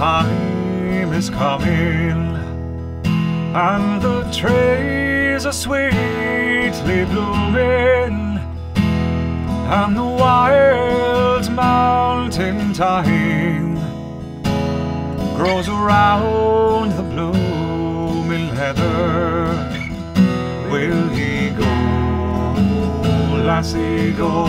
time is coming, and the trees are sweetly blooming, and the wild mountain thyme grows around the blooming heather. Will ye go, lassie, go?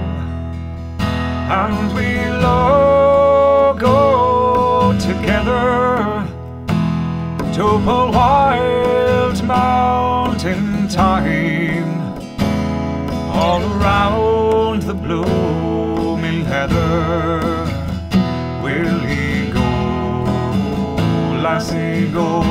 And we'll all go together to pull wild mountain thyme all around the blooming heather. Will ye go, lassie, go?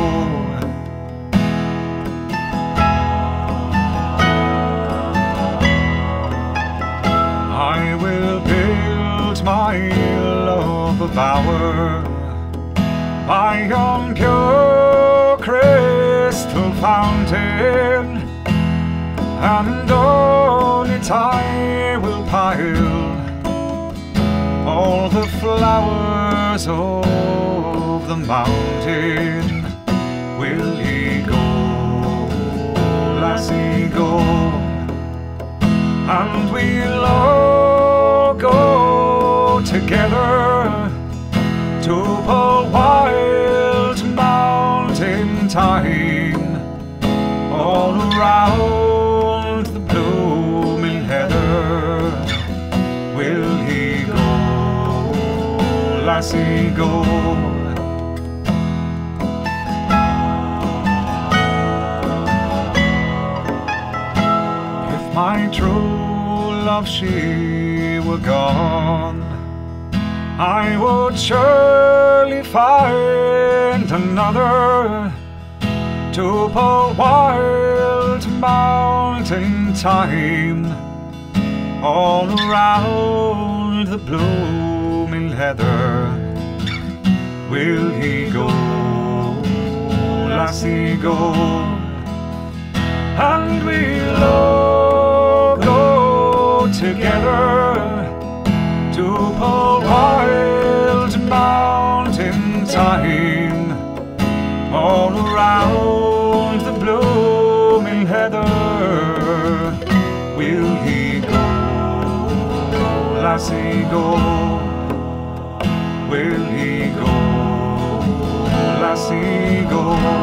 I will build my love a bower by yon pure crystal fountain, and on it I will pile all the flowers of the mountain. Will ye go, lassie, go? And we'll all go together to pull wild mountain thyme all around the blooming heather. Will ye go, lassie, go? If my true love she were gone, I would surely find another to pull wild mountain thyme all around the blooming heather. Will ye go, lassie, go? And we'll all go together to pull wild mountain thyme all around the blooming heather. Will ye go, lassie, go? Will ye go, lassie, go?